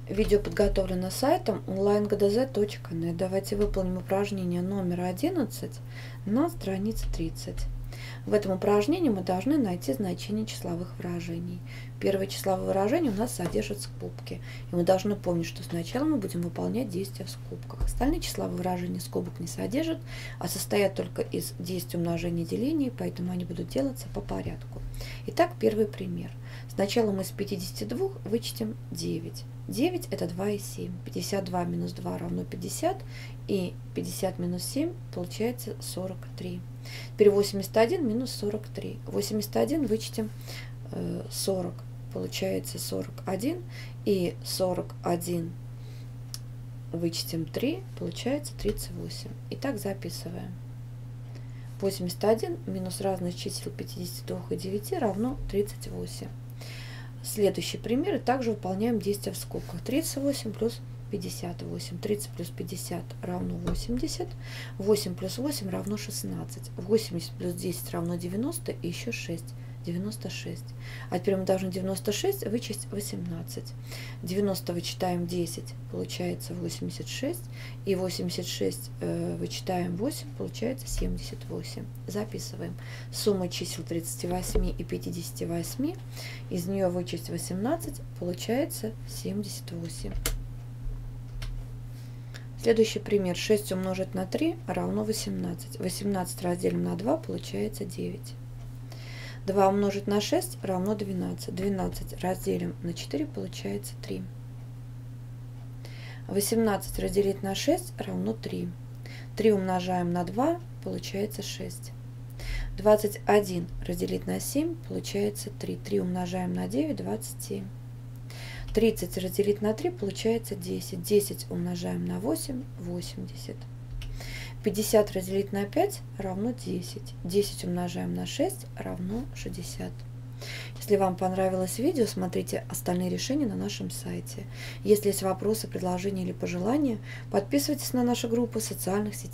Видео подготовлено сайтом onlinegdz.net. Давайте выполним упражнение номер 11 на странице 30. В этом упражнении мы должны найти значение числовых выражений. Первое числовое выражение у нас содержит скобки. И мы должны помнить, что сначала мы будем выполнять действия в скобках. Остальные числовые выражения скобок не содержат, а состоят только из действий умножения и деления, поэтому они будут делаться по порядку. Итак, первый пример. Сначала мы из 52 вычтем 9. 9 это 2 и 7. 52 минус 2 равно 50. И 50 минус 7 получается 43. Теперь 81 минус 43. 81 вычтем 40. Получается 41. И 41 вычтем 3. Получается 38. Итак, записываем. 81 минус разность чисел 52 и 9 равно 38. Следующий пример. И также выполняем действия в скобках. 38 плюс 58. 30 плюс 50 равно 80. 8 плюс 8 равно 16. 80 плюс 10 равно 90. И еще 6. 96. А теперь мы должны 96 вычесть 18. 90 вычитаем 10, получается 86. И 86 вычитаем 8, получается 78. Записываем. Сумма чисел 38 и 58. Из нее вычесть 18, получается 78. Следующий пример. 6 умножить на 3 равно 18. 18 разделим на 2, получается 9. 2 умножить на 6 равно 12. 12 разделим на 4, получается 3. 18 разделить на 6 равно 3. 3 умножаем на 2, получается 6. 21 разделить на 7, получается 3. 3 умножаем на 9, 27. 30 разделить на 3, получается 10. 10 умножаем на 8, 80. 50 разделить на 5 равно 10. 10 умножаем на 6 равно 60. Если вам понравилось видео, смотрите остальные решения на нашем сайте. Если есть вопросы, предложения или пожелания, подписывайтесь на наши группы в социальных сетях.